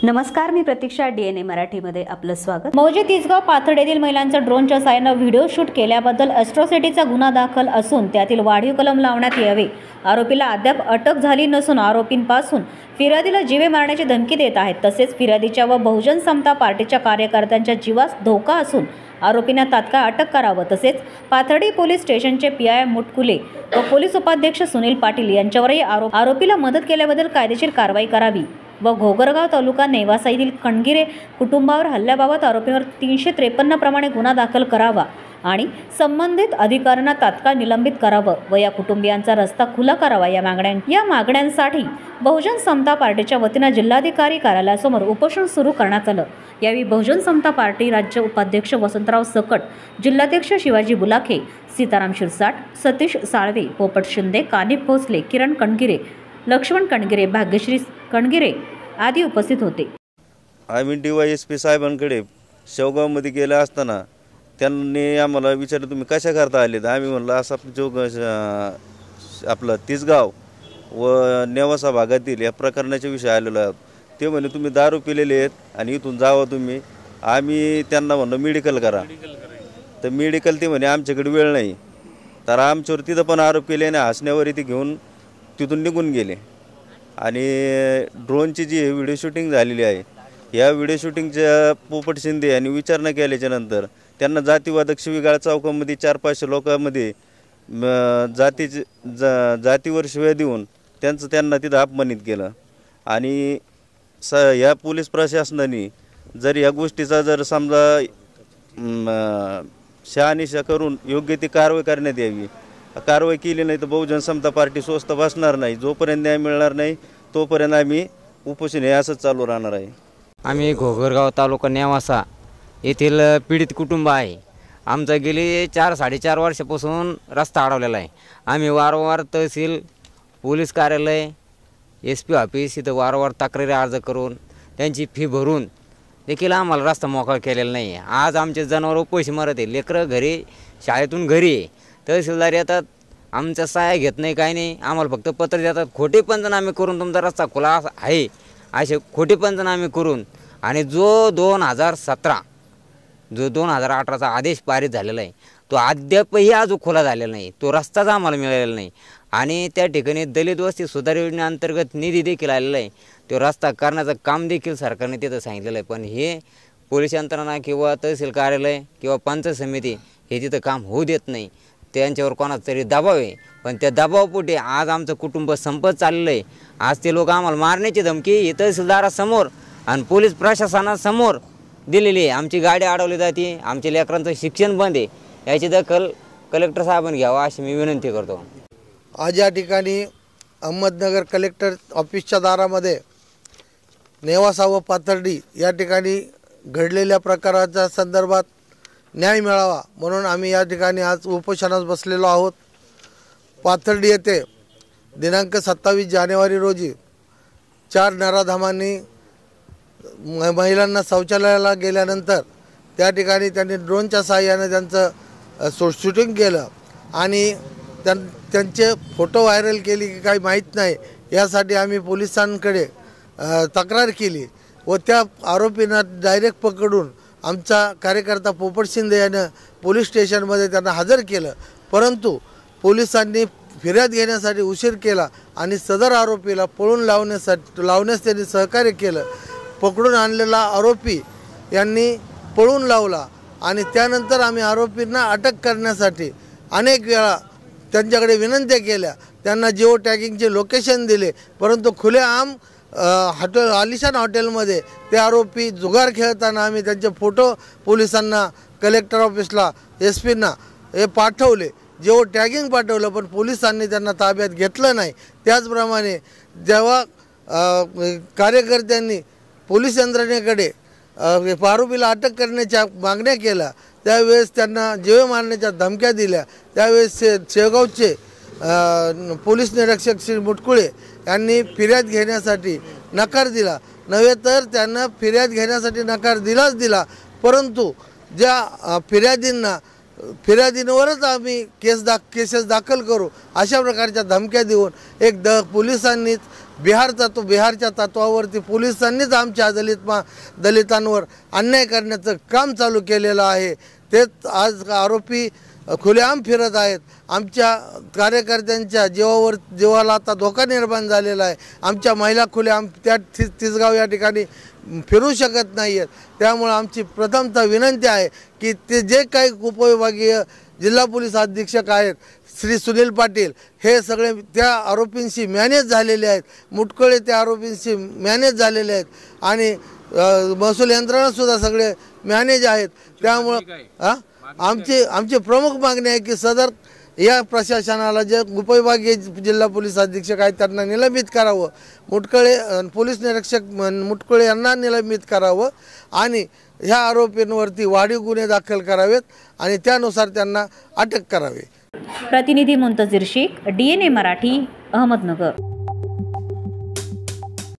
नमस्कार, मी प्रतीक्षा. DNA मराठीमध्ये आपलं स्वागत. मौजे तिसगाव पाथर्डीतील महिलांचा ड्रोनच्या साहाय्याने व्हिडिओ शूट केल्याबद्दल अॅट्रॉसिटीचा गुन्हा दाखल असून त्यातील वाढीव कलम लावण्यात यावे. आरोपीला अद्याप अटक झाली नसून आरोपींपासून फिर्यादीला जीवे मारण्याची धमकी देत आहेत. तसेच फिर्यादीच्या व बहुजन समता पार्टीच्या कार्यकर्त्यांच्या जीवास धोका असून आरोपींना तात्काळ अटक करावं. तसेच पाथर्डी पोलीस स्टेशनचे PI मुटकुले व पोलीस उपाध्यक्ष सुनील पाटील यांच्यावरही आरोपीला मदत केल्याबद्दल कायदेशीर कारवाई करावी व घोगरगाव तालुका नेवासा येथील कणगिरे कुटुंबावर हल्ल्याबाबत आरोपींवर 353 प्रमाणे गुन्हा दाखल करावा आणि संबंधित अधिकाऱ्यांना तात्काळ निलंबित करावं व या कुटुंबियांचा रस्ता खुला करावा. या मागण्यांसाठी बहुजन समता पार्टीच्या वतीनं जिल्हाधिकारी कार्यालयासमोर उपोषण सुरू करण्यात आलं. यावेळी बहुजन समता पार्टी राज्य उपाध्यक्ष वसंतराव सकट, जिल्हाध्यक्ष शिवाजी बुलाखे, सीताराम शिरसाट, सतीश साळवे, पोपट शिंदे, कानिफ भोसले, किरण कणगिरे, लक्ष्मण कणगिरे, भाग्यश्री कणगिरे आदी उपस्थित होते. आम्ही DYSP साहेबांकडे शेवगावमध्ये गेले असताना त्यांनी आम्हाला विचारलं, तुम्ही कशा करता आले? आम्ही म्हणलं असं आपलं तिसगाव व नेवासा भागातील या प्रकरणाच्या विषयी आलेलो आहोत. ते म्हणे तुम्ही दारू पिलेले आहेत आणि इथून जावं तुम्ही. आम्ही त्यांना म्हणलं मेडिकल करा, तर मेडिकल ते म्हणे आमच्याकडे वेळ नाही. तर आमच्यावर तिथं पण आरोप केले आणि हसण्यावर इथे घेऊन तिथून निघून गेले. आणि ड्रोनची जी व्हिडिओ शूटिंग झालेली आहे, या व्हिडिओ शूटिंगच्या पोपट शिंदे यांनी विचारणा केल्याच्या नंतर त्यांना जातीवादक शिवीगाळ चौकामध्ये 400-500 लोकांमध्ये जातीवर शिव्या देऊन त्यांना तिथं अपमानित केलं. आणि या पोलीस प्रशासनाने जर या गोष्टीचा जर समजा शहानिशा करून योग्य ती कारवाई करण्यात यावी. कारवाई केली नाही तर बहुजन समता पार्टी स्वस्थ बसणार नाही. जोपर्यंत न्याय मिळणार नाही तोपर्यंत आम्ही उपोषण हे असंच चालू राहणार आहे. आम्ही घोगरगाव तालुका नेवासा येथील पीडित कुटुंब आहे. आमचा गेली 4-4.5 वर्षापासून रस्ता अडवलेला आहे. आम्ही वारंवार तहसील, पोलीस कार्यालय, SP ऑफिस इथं वारंवार तक्रारी अर्ज करून त्यांची फी भरून देखील आम्हाला रस्ता मोकळा केलेला नाही. आज आमचे जनावरं पैसे मरत आहे, लेकरं घरी शाळेतून घरी आहे. तहसीलदार येतात, आमच्या सहाय्य घेत नाही, काही नाही. आम्हाला फक्त पत्र देतात. खोटे पंचनामे करून तुमचा रस्ता खुला आहे असे खोटे पंचनामे करून. आणि जो 2018चा आदेश पारित झालेला आहे तो अद्यापही अजून खुला झालेला नाही. तो रस्ताच आम्हाला मिळालेला नाही. आणि त्या ठिकाणी दलित वस्ती सुधार योजनेअंतर्गत निधी देखील आलेला आहे. तो रस्ता करण्याचं काम देखील सरकारने तिथं सांगितलेलं आहे. पण हे पोलीस यंत्रणा किंवा तहसील कार्यालय किंवा पंचायत समिती हे तिथं काम होऊ देत नाही. त्यांच्यावर कोणाचा तरी दबाव आहे. पण त्या दबावापोटी आज आमचं कुटुंब संपत चाललेलं आहे. आज ते लोक आम्हाला मारण्याची धमकी ही तहसीलदारासमोर आणि पोलीस प्रशासनासमोर दिलेली आहे. आमची गाडी अडवली जाते, आमच्या लेकरांचं शिक्षण बंद आहे. याची दखल कलेक्टर साहेबांनी घ्यावा अशी मी विनंती करतो. आज या ठिकाणी अहमदनगर कलेक्टर ऑफिसच्या दारामध्ये नेवासा व पाथर्डी या ठिकाणी घडलेल्या प्रकाराच्या संदर्भात न्याय मिळावा म्हणून आम्ही या ठिकाणी आज उपोषणास बसलेलो आहोत. पाथर्डी येथे दिनांक 27 जानेवारी रोजी 4 नराधामांनी महिलांना शौचालयाला गेल्यानंतर त्या ठिकाणी त्यांनी ड्रोनच्या साहाय्याने त्यांचं शूटिंग केलं आणि त्यांचे फोटो व्हायरल केली की काही माहीत नाही. यासाठी आम्ही पोलिसांकडे तक्रार केली व त्या आरोपींना डायरेक्ट पकडून आमचा कार्यकर्ता पोपट शिंदे यानं पोलीस स्टेशनमध्ये त्यांना हजर केलं. परंतु पोलिसांनी फिर्याद घेण्यासाठी उशीर केला आणि सदर आरोपीला पळून लावण्यास त्यांनी सहकार्य केलं. पकडून आणलेला आरोपी यांनी पळून लावला आणि त्यानंतर आम्ही आरोपींना अटक करण्यासाठी अनेक वेळा त्यांच्याकडे विनंत्या केल्या. त्यांना जिओ टॅगिंगचे लोकेशन दिले, परंतु खुलेआम आलिशान हॉटेलमध्ये ते आरोपी जुगार खेळताना आम्ही त्यांचे फोटो पोलिसांना, कलेक्टर ऑफिसला, SP हे पाठवले, जिओ टॅगिंग पाठवलं, पण पोलिसांनी त्यांना ताब्यात घेतलं नाही. त्याचप्रमाणे जेव्हा कार्यकर्त्यांनी पोलीस यंत्रणेकडे आरोपीला अटक करण्याच्या मागण्या केल्या त्यावेळेस त्यांना जीवे मारण्याच्या धमक्या दिल्या. त्यावेळेस शेवगावचे पोलीस निरीक्षक श्री मुटकुळे यांनी फिर्याद घेण्यासाठी नकार दिला. नव्हे तर त्यांना फिर्याद घेण्यासाठी नकार दिला, परंतु ज्या फिर्यादींवरच आम्ही केसेस दाखल करू अशा प्रकारच्या धमक्या देऊन पोलिसांनीच बिहारचा तो बिहारच्या तत्वावरती पोलिसांनीच आमच्या दलितांवर अन्याय करण्याचं काम चालू केलेलं आहे। तेच आज आरोपी खुलेआम फिरत आहेत। आमच्या कार्यकर्त्यांच्या जीवाला आता धोका निर्माण झालेला आहे। आमच्या महिला खुलेआम त्या तिसगाव या ठिकाणी फिरू शकत नाही आहेत। त्यामुळे आमची प्रथमतः विनंती आहे की ते जे काही उपविभागीय जिल्हा पोलीस अधीक्षक आहेत श्री सुनील पाटील हे सगळे त्या आरोपींशी मॅनेज झालेले आहेत। मुटकुळे त्या आरोपींशी मॅनेज झालेले आहेत आणि महसूल यंत्रणासुद्धा सगळे मॅनेज आहेत। त्यामुळं आमची प्रमुख मागणी आहे की सदर या प्रशासनाला जे उपविभागीय जिल्हा पोलीस अधीक्षक आहेत त्यांना निलंबित करावं, मुटकुळे पोलीस निरीक्षक मुटकुळे यांना निलंबित करावं आणि ह्या आरोपींवरती वाढीव गुन्हे दाखल करावेत आणि त्यानुसार त्यांना अटक करावी। प्रतिनिधी मुंतजीर शेख, DNA मराठी, अहमदनगर।